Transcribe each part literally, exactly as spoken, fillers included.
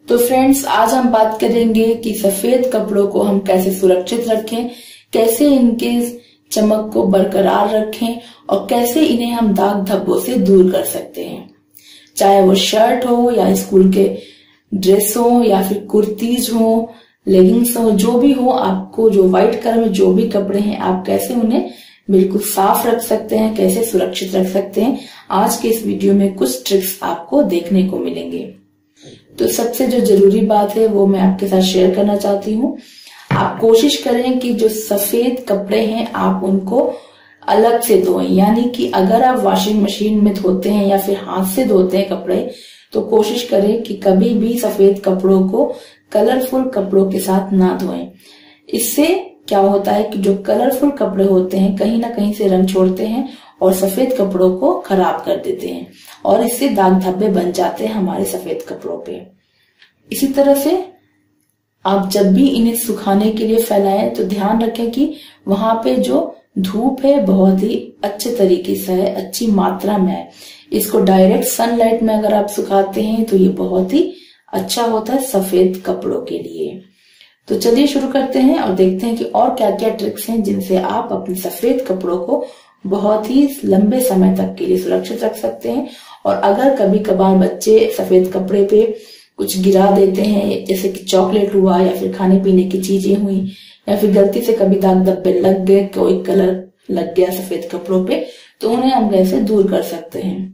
तो फ्रेंड्स, आज हम बात करेंगे कि सफेद कपड़ों को हम कैसे सुरक्षित रखें, कैसे इनके चमक को बरकरार रखें और कैसे इन्हें हम दाग धब्बों से दूर कर सकते हैं। चाहे वो शर्ट हो या स्कूल के ड्रेस हो या फिर कुर्तीज हो, लेगिंग्स हो, जो भी हो, आपको जो व्हाइट कलर में जो भी कपड़े हैं आप कैसे उन्हें बिल्कुल साफ रख सकते हैं, कैसे सुरक्षित रख सकते हैं। आज के इस वीडियो में कुछ ट्रिक्स आपको देखने को मिलेंगे। तो सबसे जो जरूरी बात है वो मैं आपके साथ शेयर करना चाहती हूँ। आप कोशिश करें कि जो सफेद कपड़े हैं आप उनको अलग से धोएं, यानी कि अगर आप वॉशिंग मशीन में धोते हैं या फिर हाथ से धोते हैं कपड़े, तो कोशिश करें कि कभी भी सफेद कपड़ों को कलरफुल कपड़ों के साथ ना धोएं। इससे क्या होता है कि जो कलरफुल कपड़े होते हैं कहीं ना कहीं से रंग छोड़ते हैं और सफेद कपड़ों को खराब कर देते हैं और इससे दाग धब्बे बन जाते हैं हमारे सफेद कपड़ों पे। इसी तरह से आप जब भी इन्हें सुखाने के लिए फैलाएं तो ध्यान रखें कि वहां पे जो धूप है बहुत ही अच्छे तरीके से है, अच्छी मात्रा में है। इसको डायरेक्ट सनलाइट में अगर आप सुखाते हैं तो ये बहुत ही अच्छा होता है सफेद कपड़ों के लिए। तो चलिए शुरू करते हैं और देखते हैं कि और क्या क्या ट्रिक्स हैं जिनसे आप अपने सफेद कपड़ों को बहुत ही लंबे समय तक के लिए सुरक्षित रख सकते हैं। और अगर कभी कभार बच्चे सफेद कपड़े पे कुछ गिरा देते हैं, जैसे कि चॉकलेट हुआ या फिर खाने पीने की चीजें हुई या फिर गलती से कभी दाग धब्बे लग गए, कोई कलर लग गया सफेद कपड़ों पे, तो उन्हें हम कैसे दूर कर सकते हैं।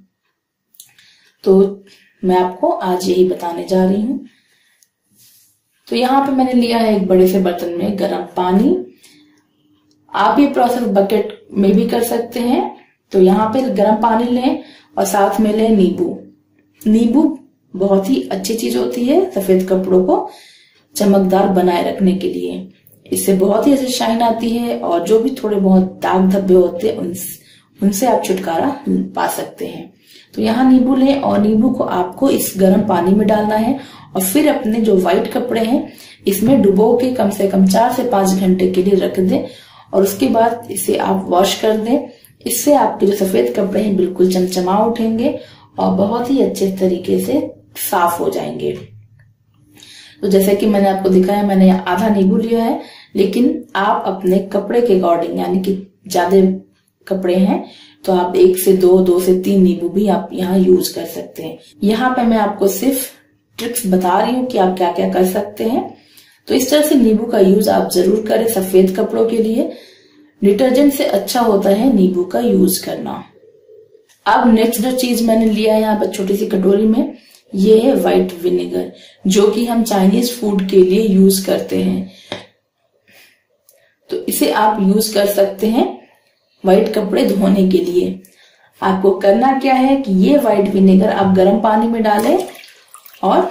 तो मैं आपको आज यही बताने जा रही हूँ। तो यहाँ पे मैंने लिया है एक बड़े से बर्तन में गर्म पानी। आप ये प्रोसेस बकेट में भी कर सकते हैं। तो यहाँ पे गर्म पानी लें और साथ में लें नींबू। नींबू बहुत ही अच्छी चीज होती है सफेद कपड़ों को चमकदार बनाए रखने के लिए। इससे बहुत ही अच्छी शाइन आती है और जो भी थोड़े बहुत दाग धब्बे होते हैं उन, उनसे आप छुटकारा पा सकते हैं। तो यहाँ नींबू लें और नींबू को आपको इस गर्म पानी में डालना है और फिर अपने जो व्हाइट कपड़े हैं इसमें डुबो के कम से कम चार से पांच घंटे के लिए रख दें और उसके बाद इसे आप वॉश कर दें। इससे आपके जो सफेद कपड़े हैं बिल्कुल चमचमा उठेंगे और बहुत ही अच्छे तरीके से साफ हो जाएंगे। तो जैसे कि मैंने आपको दिखाया, मैंने आधा नींबू लिया है, लेकिन आप अपने कपड़े के अकॉर्डिंग, यानी कि ज्यादा कपड़े हैं तो आप एक से दो, दो से तीन नींबू भी आप यहाँ यूज कर सकते हैं। यहाँ पे मैं आपको सिर्फ ट्रिक्स बता रही हूँ कि आप क्या क्या कर सकते हैं। तो इस तरह से नींबू का यूज आप जरूर करें सफेद कपड़ों के लिए। डिटर्जेंट से अच्छा होता है नींबू का यूज करना। अब नेक्स्ट जो चीज मैंने लिया है यहाँ पर छोटी सी कटोरी में, ये है व्हाइट विनेगर, जो कि हम चाइनीज फूड के लिए यूज करते हैं। तो इसे आप यूज कर सकते हैं व्हाइट कपड़े धोने के लिए। आपको करना क्या है कि ये व्हाइट विनेगर आप गर्म पानी में डालें और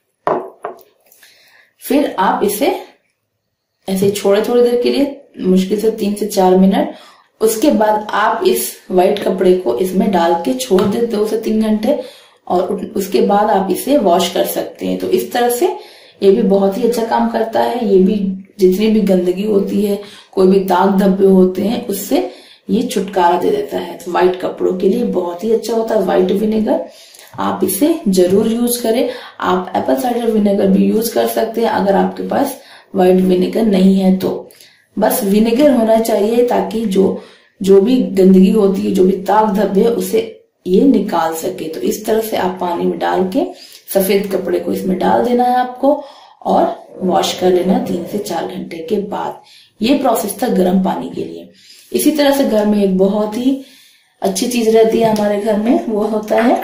फिर आप इसे ऐसे छोड़े थोड़ी देर के लिए, मुश्किल से तीन से चार मिनट। उसके बाद आप इस व्हाइट कपड़े को इसमें डाल के छोड़ दें दो से तीन घंटे और उसके बाद आप इसे वॉश कर सकते हैं। तो इस तरह से ये भी बहुत ही अच्छा काम करता है। ये भी जितनी भी गंदगी होती है, कोई भी दाग धब्बे होते हैं, उससे ये छुटकारा दे देता है। तो व्हाइट कपड़ों के लिए बहुत ही अच्छा होता है व्हाइट विनेगर। आप इसे जरूर यूज करें। आप एप्पल साइडर विनेगर भी यूज कर सकते हैं अगर आपके पास व्हाइट विनेगर नहीं है तो। बस विनेगर होना चाहिए ताकि जो जो भी गंदगी होती है, जो भी दाग धब्बे है, उसे ये निकाल सके। तो इस तरह से आप पानी में डाल के सफेद कपड़े को इसमें डाल देना है आपको और वॉश कर लेना तीन से चार घंटे के बाद। ये प्रोसेस था गर्म पानी के लिए। इसी तरह से घर में एक बहुत ही अच्छी चीज रहती है हमारे घर में, वो होता है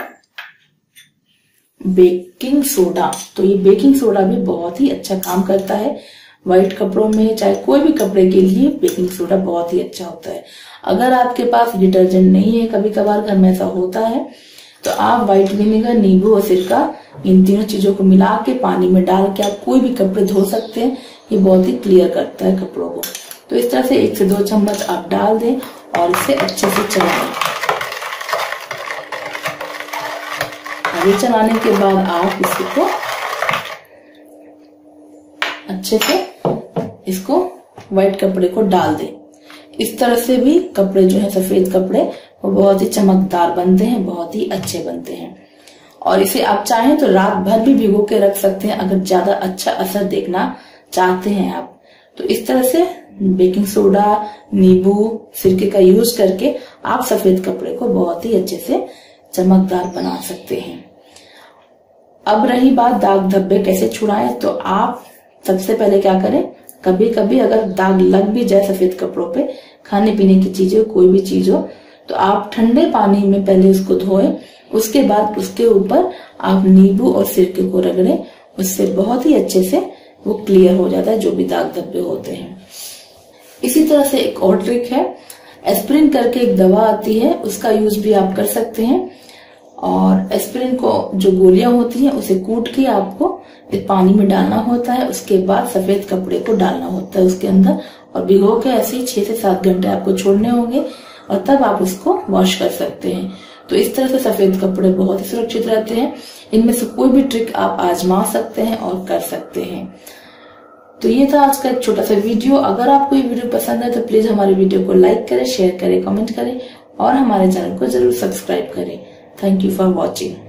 बेकिंग सोडा। तो ये बेकिंग सोडा भी बहुत ही अच्छा काम करता है व्हाइट कपड़ों में, चाहे कोई भी कपड़े के लिए बेकिंग सोडा बहुत ही अच्छा होता है। अगर आपके पास डिटर्जेंट नहीं है, कभी कभार घर में ऐसा होता है, तो आप व्हाइट विनेगर, नींबू और सिरका, इन तीनों चीजों को मिला के पानी में डाल के आप कोई भी कपड़े धो सकते हैं। ये बहुत ही क्लियर करता है कपड़ों को। तो इस तरह से एक से दो चम्मच आप डाल दें और इसे अच्छे से चलाएं। आगे चलाने के बाद आप इसको अच्छे से इसको व्हाइट कपड़े को डाल दें। इस तरह से भी कपड़े जो है सफेद कपड़े वो बहुत ही चमकदार बनते हैं, बहुत ही अच्छे बनते हैं। और इसे आप चाहें तो रात भर भी भिगो के रख सकते हैं अगर ज्यादा अच्छा असर देखना चाहते हैं आप। तो इस तरह से बेकिंग सोडा, नींबू, सिरके का यूज करके आप सफेद कपड़े को बहुत ही अच्छे से चमकदार बना सकते हैं। अब रही बात दाग धब्बे कैसे छुड़ाएं, तो आप सबसे पहले क्या करें, कभी कभी अगर दाग लग भी जाए सफेद कपड़ों पे, खाने पीने की चीजें कोई भी चीज हो, तो आप ठंडे पानी में पहले उसको धोएं, उसके बाद उसके ऊपर आप नींबू और सिरके को रगड़ें। उससे बहुत ही अच्छे से वो क्लियर हो जाता है जो भी दाग धब्बे होते हैं। इसी तरह से एक और ट्रिक है, एस्पिरिन करके एक दवा आती है, उसका यूज भी आप कर सकते हैं। और एस्पिरिन को जो गोलियां होती हैं उसे कूट के आपको पानी में डालना होता है, उसके बाद सफेद कपड़े को डालना होता है उसके अंदर और भिगो के ऐसे ही छह से सात घंटे आपको छोड़ने होंगे और तब आप उसको वॉश कर सकते हैं। तो इस तरह से सफेद कपड़े बहुत ही सुरक्षित रहते हैं। इनमें से कोई भी ट्रिक आप आजमा सकते हैं और कर सकते हैं। तो ये था आज का एक छोटा सा वीडियो। अगर आपको ये वीडियो पसंद है तो प्लीज हमारे वीडियो को लाइक करें, शेयर करें, कमेंट करें और हमारे चैनल को जरूर सब्सक्राइब करें। Thank you for watching.